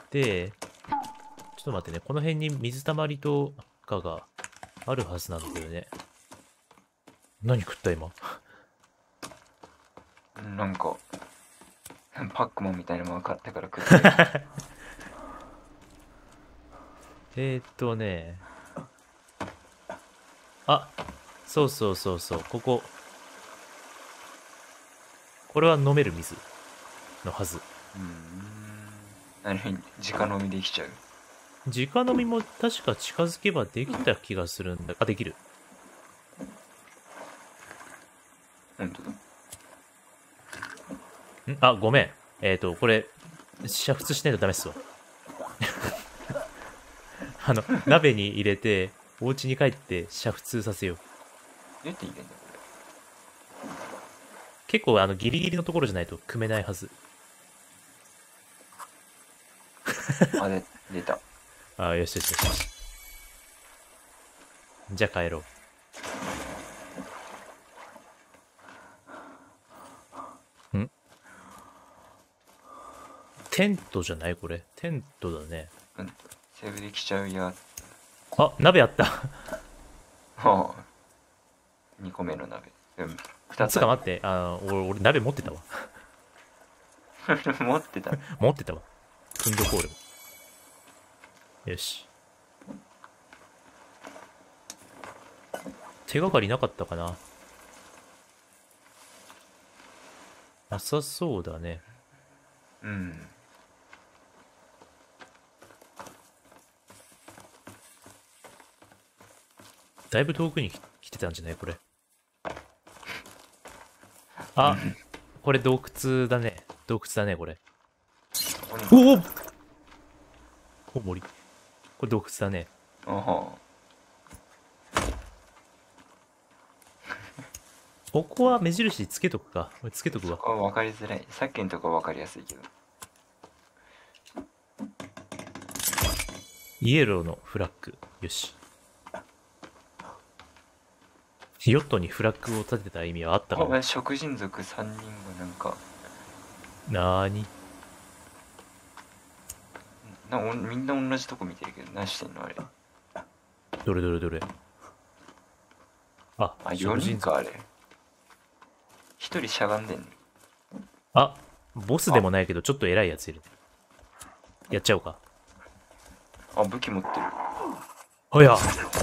で、ちょっと待ってね、この辺に水たまりとかがあるはずなんだけどね。何食った今。 なんか、パックマンみたいなもの買ってから食ってる。 ね。あ、そうそうそうそう、これは飲める水のはず。 何、直飲みできちゃう。 直飲みも確か近づけばできた気がするんだ。あ、できる。 本当だ。 あ、ごめん。これ、煮沸しないとダメっすわ。鍋に入れて、お家に帰って煮沸させよう。 どうやって入れんだこ結構、ギリギリのところじゃないと組めないはず。 れ。あ、出た。 あ、よしよしよし。じゃあ帰ろう。テントじゃないこれ。テントだね。 うん。セーブできちゃうや。 あ、鍋あった。 はあ。2個目の鍋。2つつか待って、俺鍋持ってたわ。 持ってた。 持ってたわ。フンドコールも。よし。手がかりなかったかな。なさそうだね。 うん。 だいぶ遠くに来てたんじゃないこれ。あ、これ洞窟だね。洞窟だね、これ。おおお森。これ洞窟だね。 あは。 ここは目印つけとくか。つけとくわ。 これ分かりづらい。さっきのとこ分かりやすいけど。 イエローのフラッグ。よし。ヨットにフラッグを立てた意味はあったかな。 食人族3人がなんか、 なーに。 みんな同じとこ見てるけど、何してんのあれ。 どれどれどれ。あ、 あ、4 食人族。 人かあれ。1人しゃがんでんの。 あ、ボスでもないけど、ちょっと偉いやついるね。やっちゃおうか。 あ、武器持ってる。 はや。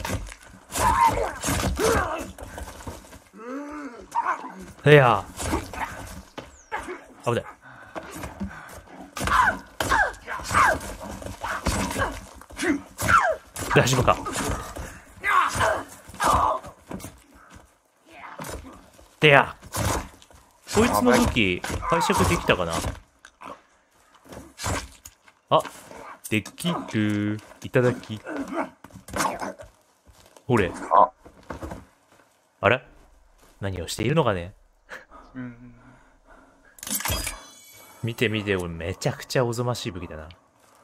はや。危ない。大丈夫か。でや。こいつの武器、解釈できたかな。あ、できる。いただき。ほれ。あれ何をしているのかね。見て見て、俺めちゃくちゃおぞましい武器だな。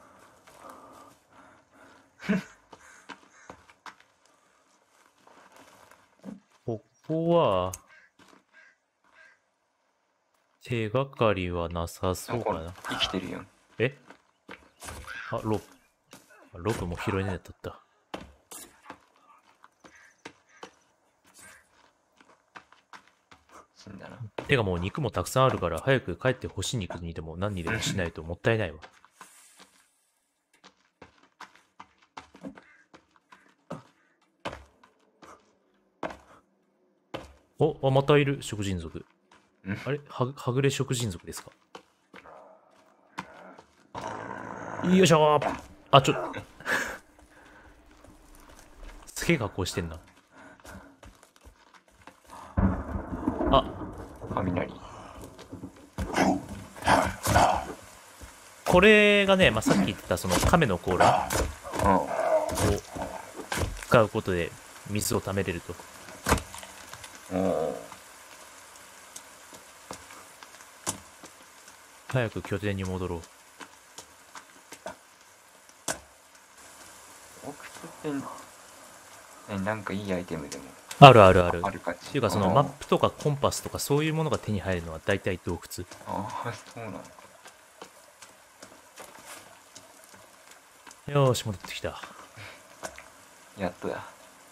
ここは、手がかりはなさそうかな。 生きてるよ。 えあ、ロープ。ロープも拾えねえだった。 死んだな。 てかもう肉もたくさんあるから早く帰って欲しい肉にでも何にでもしないともったいないわ。お、またいる食人族。あれはぐれ食人族ですか。よいしょー。あ、すげえ格好してんな。あ、 雷。 これがね、さっき言ってたその亀の甲羅を使うことで水を溜めれると。早く拠点に戻ろう。 なんかいいアイテムでもあるあるある。 あるかっていうかそのマップとかコンパスとかそういうものが手に入るのは大体洞窟。 ああ、そうなのか。 よーし、戻ってきた。 やっとや。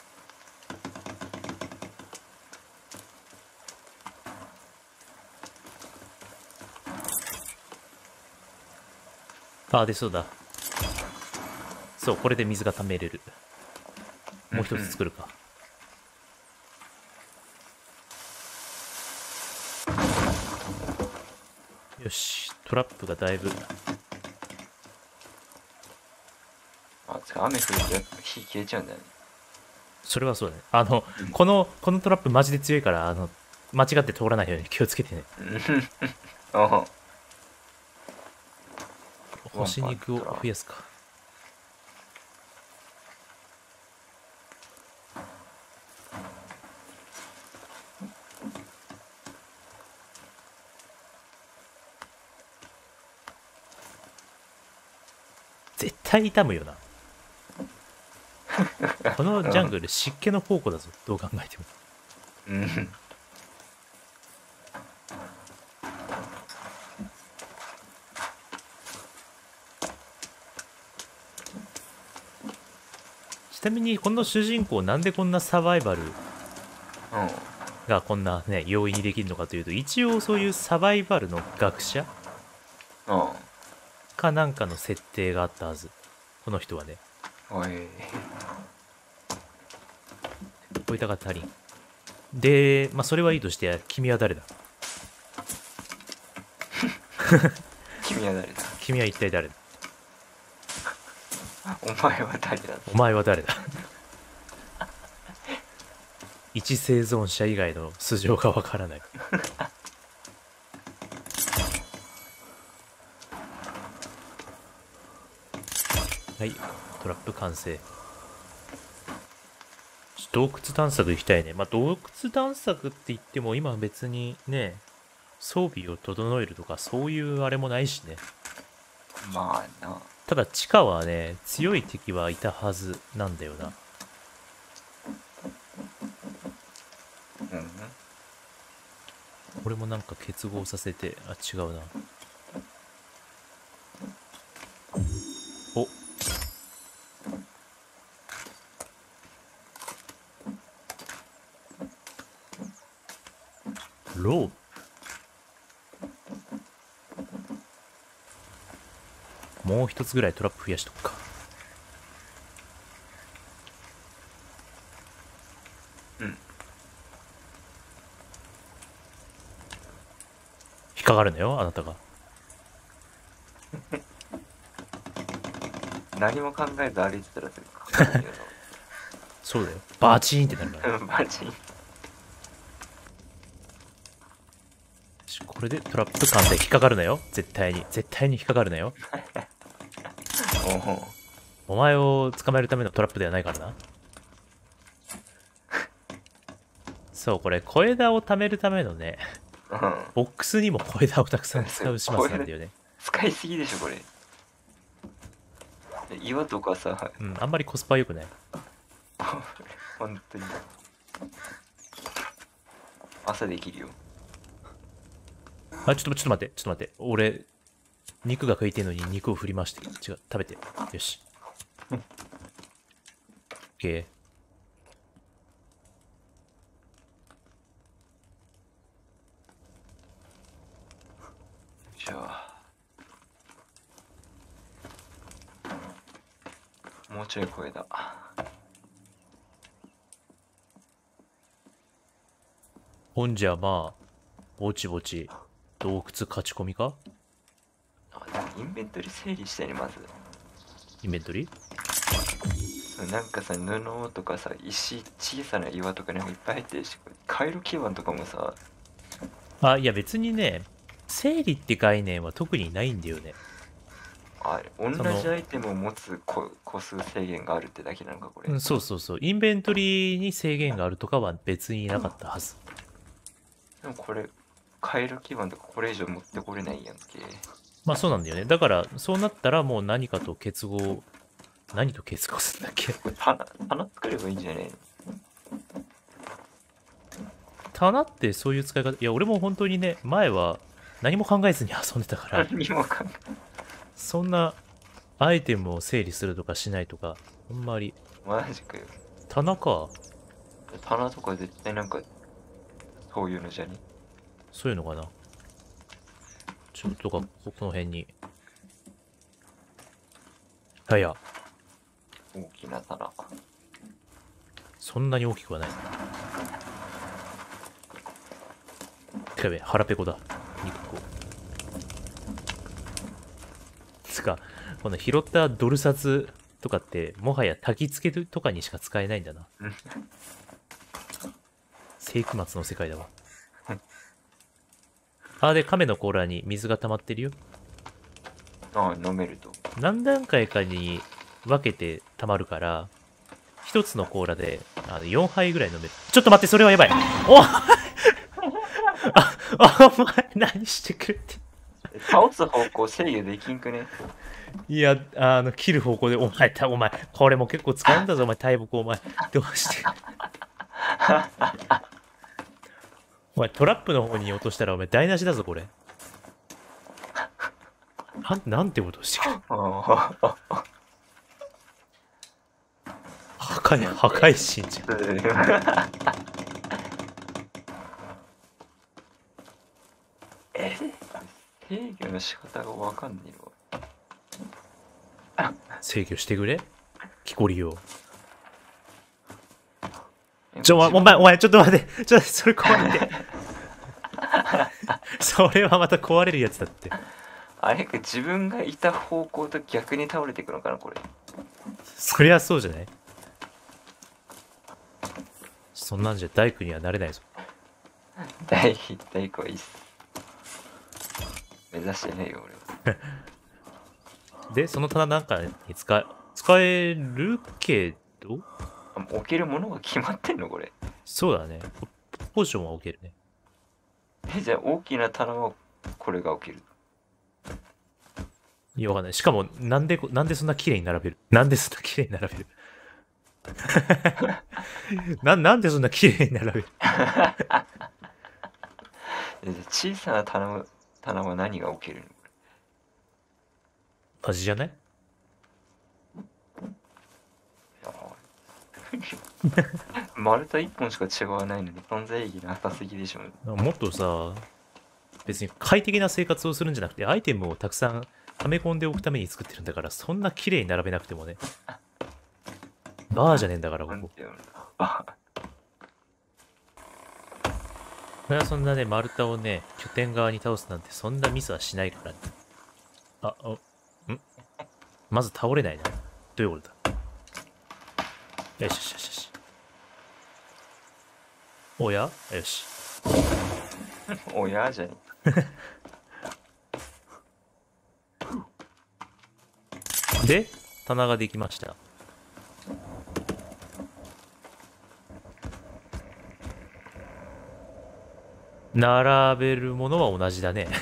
あ、で、そうだ。そう、これで水が溜めれる。もう一つ作るか。よし、トラップがだいぶ。 あ、雨降るとやっぱ火消えちゃうんだよね。 それはそうだね。このトラップマジで強いから、間違って通らないように気をつけてね。 あ干し肉を増やすか。絶対傷むよな。このジャングル湿気の宝庫だぞ、どう考えても。 うん。 ちなみにこの主人公なんでこんなサバイバルうん。 がこんなね容易にできるのかというと、一応そういうサバイバルの学者うん。 かなんかの設定があったはず、この人はね。 おい。 おいたが足りん。で、まあそれはいいとして、君は誰だ？ 君は誰だ？ 君は一体誰だ？ お前は誰だ？ お前は誰だ？一生存者以外の素性がわからない。はい、トラップ完成。洞窟探索行きたいね。まあ洞窟探索って言っても今別にね、装備を整えるとかそういうあれもないしね。 まあな。 ただ地下はね、強い敵はいたはずなんだよな。 うん。 俺もなんか結合させて、あ、違うな。お、ロープ。もう一つぐらいトラップ増やしとくか。 うん。 引っかかるのよ、あなたが。 何も考えず歩いてたらすぐかかるよそうだよ。バチーンってなるから。 な。マジ。 これでトラップ完成。引っかかるなよ。絶対に。絶対に引っかかるなよ。 おお。 お前を捕まえるためのトラップではないからな。そう、これ小枝を貯めるためのね、 うん。 ボックスにも小枝をたくさん使う始末なんだよね。 使いすぎでしょこれ。岩とかさ、 うん、あんまりコスパ良くない。 本当に朝できるよ。 あ、ちょっと待って、ちょっと待って。俺、肉が食いてえのに肉を振り回して。違う、食べて。よし。OK。 じゃあもうちょい声だ。 ほんじゃまあ、ぼちぼち、洞窟勝ち込みか？ あ、でもインベントリ整理したいねまず。 インベントリー？ そうなんかさ、布とかさ、石、小さな岩とかなんかいっぱい入ってるし、カイロ基板とかもさ。 あ、いや別にね、整理って概念は特にないんだよね。 あれ、同じアイテムを持つ個数制限があるってだけなのかこれ。 うん、そうそうそう。インベントリーに制限があるとかは別になかったはず。 でもこれ、カイロ基板とかこれ以上持ってこれないやんけ。 まあそうなんだよね。だから、そうなったらもう何かと結合、何と結合するんだっけ？ これ棚作ればいいんじゃね棚ってそういう使い方？いや、俺も本当にね、前は何も考えずに遊んでたから、 何にも考え。 そんなアイテムを整理するとかしないとか、あんまり。 マジかよ。 棚か。 棚とか絶対なんか、そういうのじゃね。 そういうのかな。ちょっとか、この辺に。あ、いや、 大きな棚。 そんなに大きくはない。やべえ、腹ペコだ。肉こう。つか、この拾ったドル札とかって、もはや焚き付けとかにしか使えないんだな。世紀末の世界だわ。あ、で、亀の甲羅に水が溜まってるよ。 ああ、飲めると。 何段階かに分けて溜まるから、一つの甲羅で4杯ぐらい飲める。ちょっと待って、それはやばい。おお前、何してくれて。 倒す方向制御できんくね。 いや、切る方向で、お前、これも結構使うんだぞ、お前、大木、お前。どうして。お前、トラップの方に落としたら、お前、台無しだぞ、これ。なんてことしてくる。破壊神じゃん。 制御の仕方がわかんねえわ。 制御してくれ木こりを。お前、ちょっと待って。それ壊れて。それはまた壊れるやつだって。 あれか、自分がいた方向と逆に倒れていくのかな、これ。 そりゃそうじゃない。そんなんじゃ大工にはなれないぞ。 大工はいいっす。目指してねえよ、俺は。 で、その棚なんかに使えるけど、 置けるものが決まってんの、これ。 そうだね。ポーションは置けるね。 じゃあ大きな棚はこれが置ける。 いや、わかんない。しかも、なんでそんな綺麗に並べるなんでそんな綺麗に並べるなんでそんな綺麗に並べる小さな棚は何が置けるの？ 同じじゃない？ 丸太1本しか違わないのに存在意義なさすぎでしょ。 もっとさ、別に快適な生活をするんじゃなくて、アイテムをたくさん溜め込んでおくために作ってるんだから、そんな綺麗に並べなくてもね。バーじゃねえんだから、ここ。俺はそんなね、丸太をね、拠点側に倒すなんて、そんなミスはしないからね。まず倒れないな。どういうことだ。よしよしよしよし。おやよし。 おやじゃねで、棚ができました。並べるものは同じだね。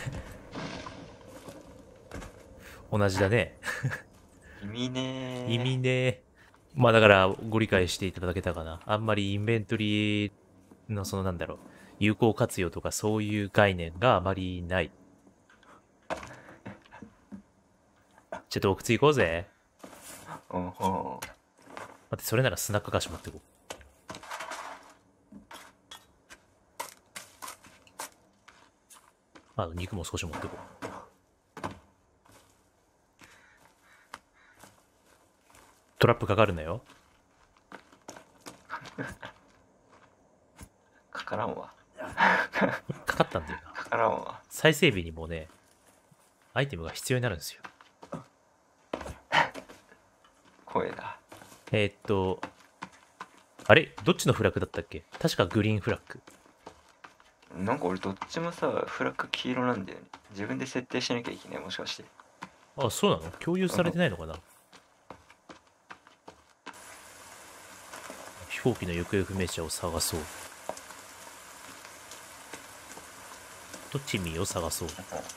同じだね。 意味ねー。 意味ね。まあだからご理解していただけたかな。あんまりインベントリーのそのなんだろう、有効活用とかそういう概念があまりない。じゃあ洞窟行こうぜ。 待待って、それならスナック菓子持ってこう。肉も少し持ってこう。トラップかかるなよ。 かからんわ。 かかったんだよな。 かからんわ。 再整備にもね、アイテムが必要になるんですよ。 声だ。 あれどっちのフラッグだったっけ？確かグリーンフラッグ。 なんか俺どっちもさ、フラッグ黄色なんだよね。自分で設定しなきゃいけない、もしかして。 あ、そうなの？共有されてないのかな？飛行機の行方不明者を探そう。と、チミーを探そう。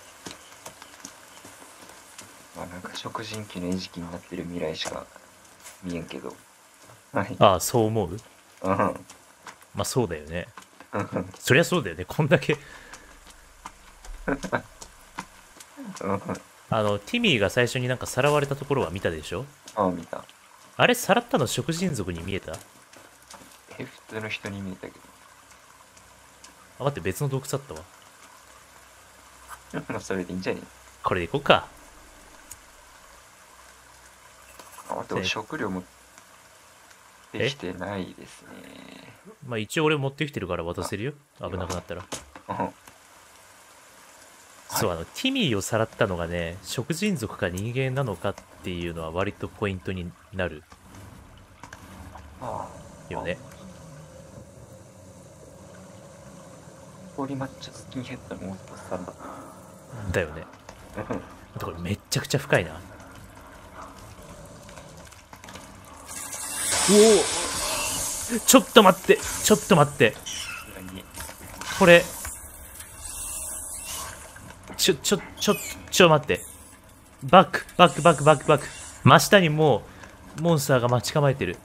なんか食人鬼の餌食になってる未来しか見えんけど。はい。 ああ、そう思う？ うん。 まあそうだよね。そりゃそうだよね。こんだけ。 ティミーが最初になんかさらわれたところは見たでしょ？ ああ、見た。 あれ、さらったの食人族に見えた？あ、 普通の人に見えたけ待って、別の洞窟あったわ。 ど。まあ、それでいいんじゃねこれでいこうか。 あと、食料持ってきてないですね。 まあ一応俺持ってきてるから渡せるよ。危なくなったら。 うんそう、ティミーをさらったのがね、食人族か人間なのかっていうのは割とポイントになるよね。 ポリマッチョスキンヘッドのおっさんだ。 だよね。あとこれめっちゃくちゃ深いな。おお、ちょっと待って、ちょっと待って。これ、ちょ待って。バック。真下にもう、モンスターが待ち構えてる。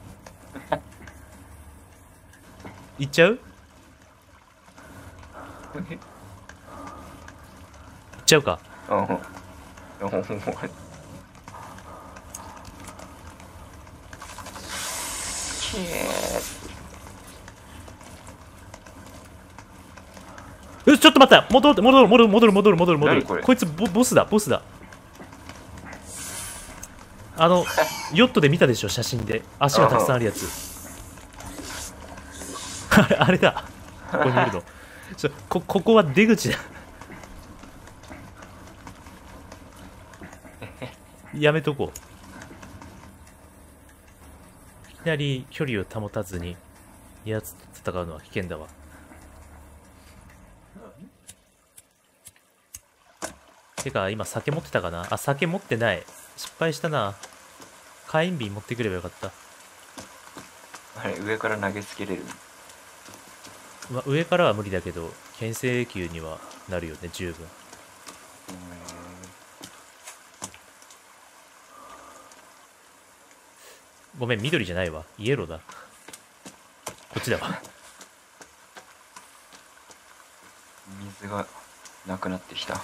行っちゃう？行っちゃうか。ちょっと待った。戻る。こいつボスだ。ヨットで見たでしょ、写真で。足がたくさんあるやつ。あれだ。ここにいるの。ここは出口だ。やめとこう。いきなり距離を保たずに、やつと戦うのは危険だわ。てか、今酒持ってたかなあ、酒持ってない。失敗したな。火炎瓶持ってくればよかった。 あれ、上から投げつけれる？ まあ、上からは無理だけど、牽制球にはなるよね、十分。ごめん、緑じゃないわ。イエローだ。こっちだわ。 水がなくなってきた。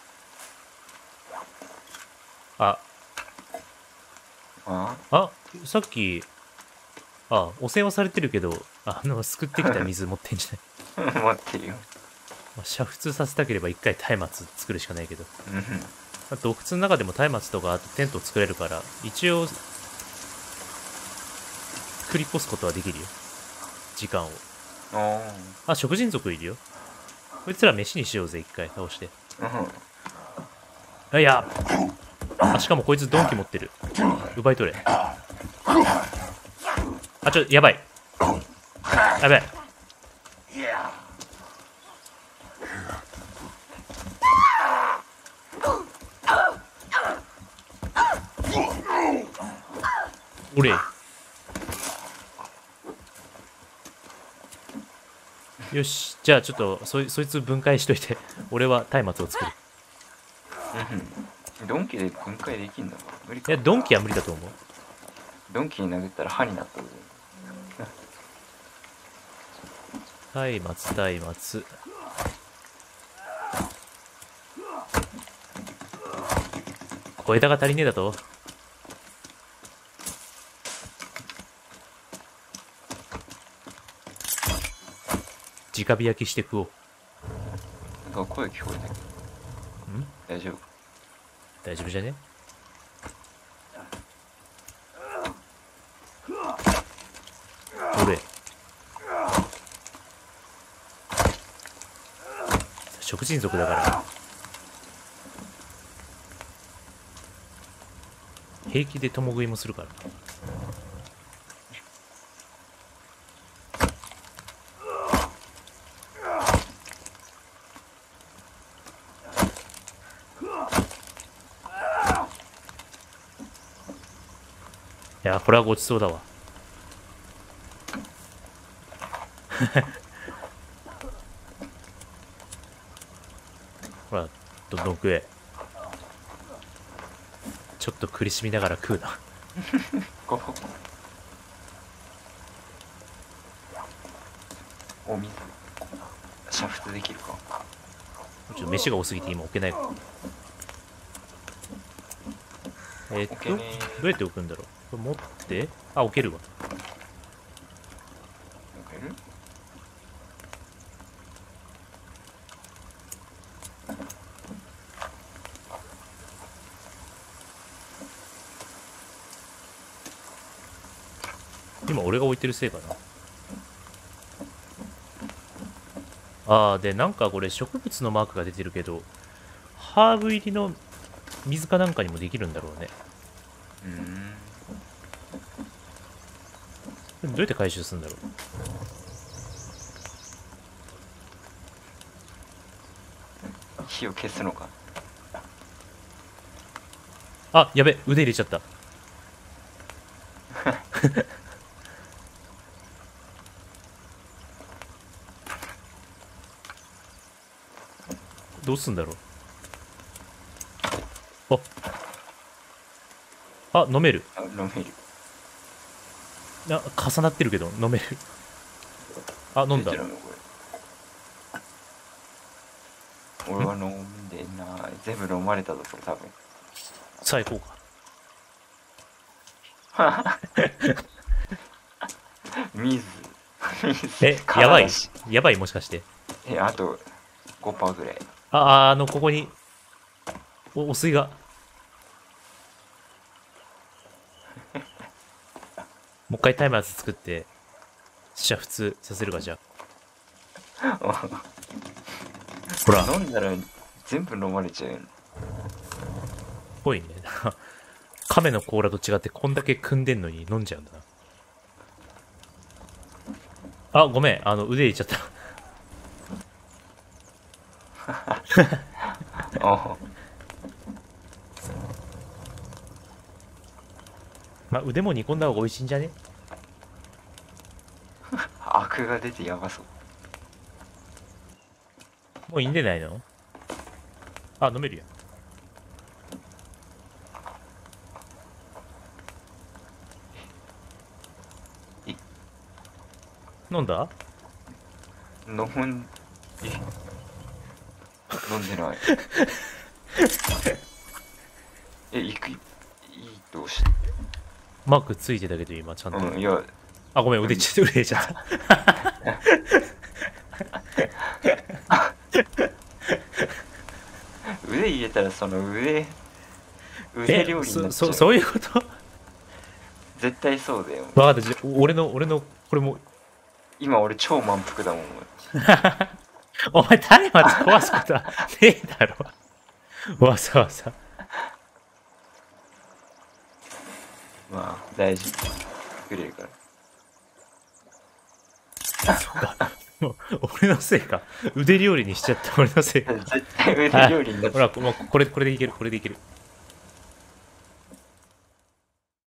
さっき、汚染はされてるけど、すくってきた水持ってんじゃない？ 持ってるよ。 まあ、煮沸させたければ一回松明作るしかないけど。洞窟の中でも松明とかあとテント作れるから、一応、繰り越すことはできるよ。時間を。食人族いるよ。こいつら飯にしようぜ、一回倒して。いや、しかもこいつドンキ持ってる。奪い取れ。やばい。やばい。おれ。よし、じゃあちょっとそいつ分解しといて。俺は松明を作る。 ドンキで分解できんの？無理か。 いや、ドンキは無理だと思う。 ドンキに殴ったら歯になったぞ。 松明。小枝が足りねえだと。直火焼きして食おう。 なんか声聞こえたけど。大丈夫？ 大丈夫じゃね？俺食人族だから平気で共食いもするから。いや、これはごちそうだわ。ほら、どんどん食え。ちょっと苦しみながら食うな。 お水煮沸できるか？ ちょっと飯が多すぎて今置けない。 置けねどうやって置くんだろう。これ持って、あ、置けるわ。 置ける？ 今俺が置いてるせいかな。あー、で、なんかこれ植物のマークが出てるけど、ハーブ入りの水かなんかにもできるんだろうね。でもどうやって回収するんだろう。 火を消すのか。 あ、やべ、腕入れちゃった。どうすんだろう。あ、飲める。 あ、飲める。 重なってるけど飲める。あ、飲んだ。 出てるのこれ。俺は飲んでない。全部飲まれたぞ、これ多分。 さあ行こうか。 水。 やばい体しやばい、もしかして。 あと5%ぐらい。 ここにお水が。もう一回タイマーズ作って煮沸させるか。じゃあほら飲んだら全部飲まれちゃうよ。 ぽいね。亀の甲羅と違ってこんだけ組んでんのに飲んじゃうんだな。あ、ごめん、腕入れちゃった。 あまあ、腕も煮込んだ方が美味しいんじゃね。 アクが出てやばそう。 もういいんでないの。あ、飲めるやん。飲んだ。 飲んでない。行くいいどうしてマークついてたけど今ちゃんと。 いや、 あ、ごめん、腕入れちゃった。 腕入れたらその腕料理になっちゃう。 そういうこと。 絶対そうだよ。 わかった。俺のこれも。 今俺超満腹だもん。 お前タイマー壊すことはねえだろ。わざわざ。 まあ大丈夫、作れるから。 そうか。もう俺のせいか。腕料理にしちゃった俺のせいか。 絶対腕料理になっちゃう。 ほら、もうこれでいける。